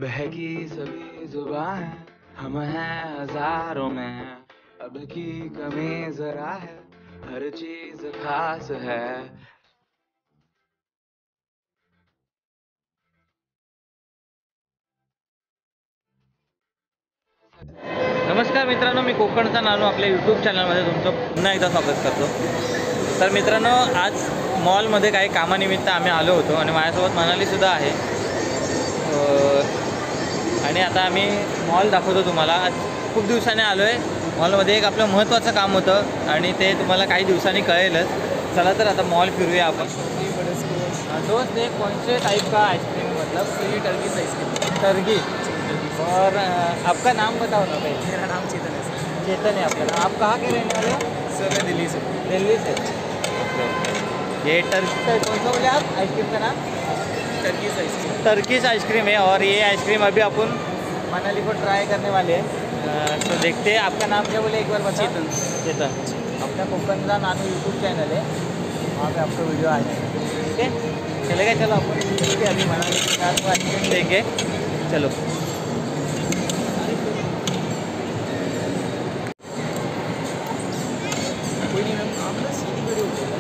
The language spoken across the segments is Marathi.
बहकी सभी जुबान है, हम हैं हजारों में, अब की कमी जरा है, हर चीज खास है। नमस्कार मित्रांनो, मी कोकणचा नानू आपल्या यूट्यूब चॅनलमध्ये तुमचं पुन्हा एकदा स्वागत करतो. तर मित्रांनो, आज मॉलमध्ये काही कामानिमित्त आम्ही आलो होतो आणि माझ्यासोबत मनालीसुद्धा आहे. आणि आता आम्ही मॉल दाखवतो तुम्हाला. आज खूप दिवसाने आलो आहे मॉलमध्ये. एक आपलं महत्त्वाचं काम होतं आणि ते तुम्हाला काही दिवसांनी कळेलच. चला तर आता मॉल फिरूया आपण. दोस्त एक कौन से टाइप का आइसक्रीम है, मतलब टर्कीज आइसक्रीम। टर्की. और आपका नाम बताओ ना भाई. मेरा नाम चेतन है सर। चेतन है आपका नाम. आप कहाँ के रहने वाले हो? सर मैं दिल्ली से। दिल्ली से. ये टर्की का कौन सा बोले आप आइसक्रीम का नाम? Turkey's ice cream. टर्कीज आइसक्रीम है. और ये आइसक्रीम अभी अपन मनाली को ट्राई करने वाले हैं. तो देखते हैं. आपका नाम क्या बोले एक बार बता. चेतन। चेतन. अपना कोकणचा नानू यूट्यूब चैनल है, वहाँ पे आपका वीडियो आ जाएगा. ठीक है, चलेगा. चलो अपन देखते अभी मनाली के साथ आइसक्रीम देंगे. चलो. कोई नहीं मैम, आप ना सीधी खड़े हो जाओ।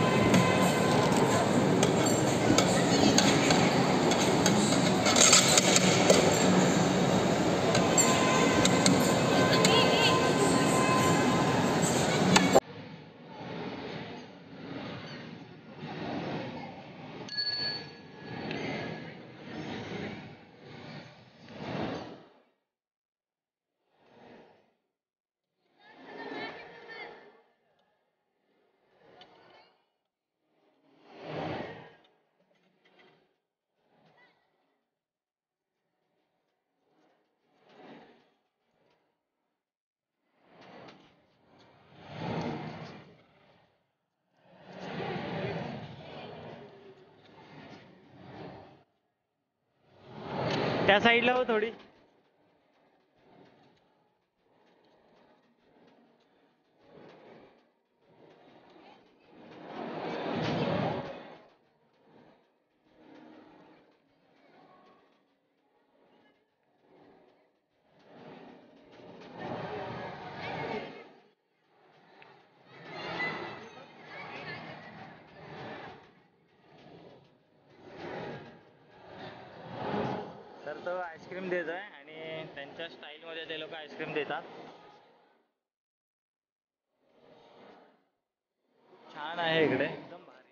त्या साईडला हो थोडी. तर तो आईस्क्रीम देत आहे आणि त्यांच्या स्टाईलमध्ये ते लोक आईस्क्रीम देतात. छान आहे इकडे, एकदम भारी.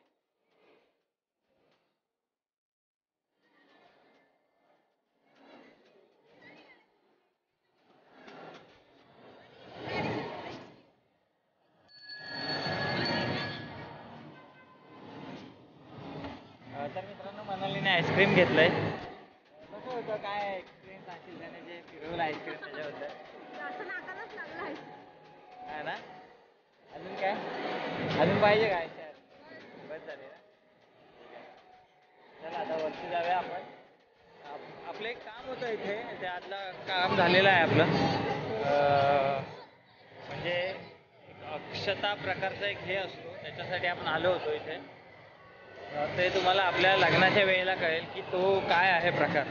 तर मित्रांनो, मनालीने आईस्क्रीम घेतलंय. कसं होतं, काय एक्सपिरियन्स असेल त्याने जे फिरवलं आईस्क्रीम त्याच्याबद्दल? हा ना. अजून काय, अजून पाहिजे काय? बस झाले ना. चला आता वरती जाऊया आपण. आपलं एक काम होतं इथे, त्यातलं काम झालेलं आहे आपलं. म्हणजे एक अक्षता प्रकारचा एक हे असतो, त्याच्यासाठी आपण आलो होतो इथे. ते तुम्हाला आपल्या लग्नाच्या वेळेला कळेल की तो काय आहे प्रकार.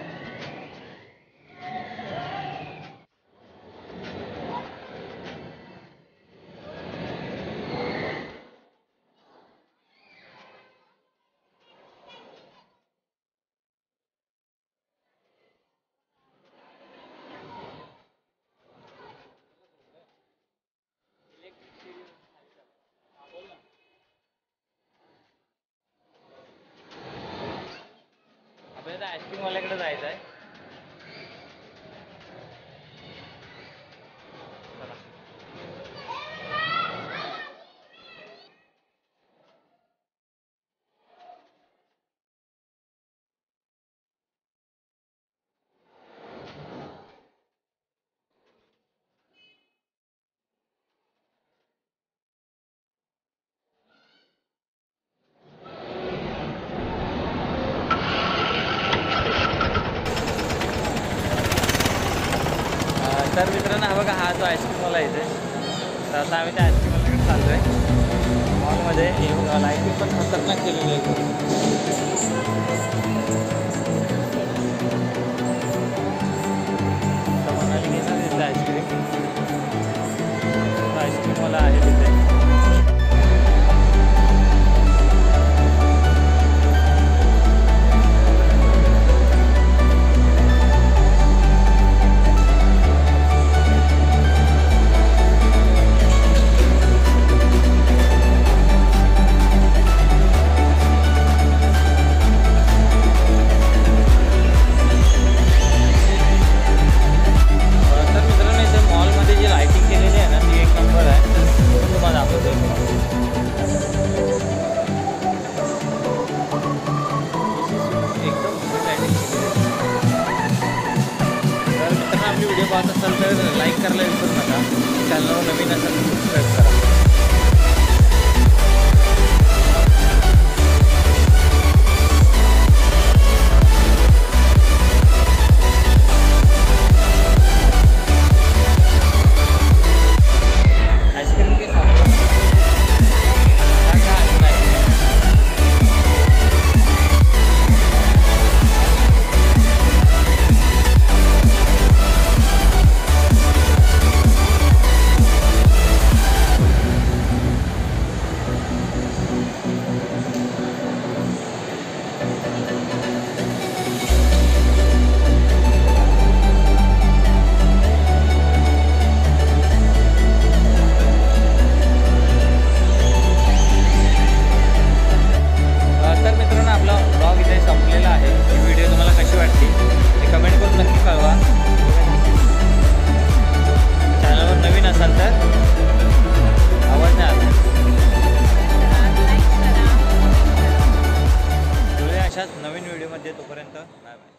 आपल्याला आईस्क्रीमवाल्याकडे जायचं आहे. तर मित्रांनो, हा बघा, हा जो आईस्क्रीमवाला इथे. तर आता आम्ही त्या आईस्क्रीमवाल्याकडे चाललो आहे मॉलमध्ये. लाईटिंग पण खतरनाक केलेली आहे. आईस्क्रीम. आईस्क्रीमवाला आहे तिथे. व्हिडिओ पाहत असाल तर लाईक करायला विसरू नका. चॅनलवर नवीन असाल तर सबस्क्राईब करा. आईस्क्रीम के साथ संपलेला आहे. ही व्हिडिओ तुम्हाला कशी वाटली ते कमेंट करून नक्की कळवा. चॅनलवर नवीन असाल तर आवाज नाही आला. अशाच नवीन व्हिडिओमध्ये तोपर्यंत बाय बाय.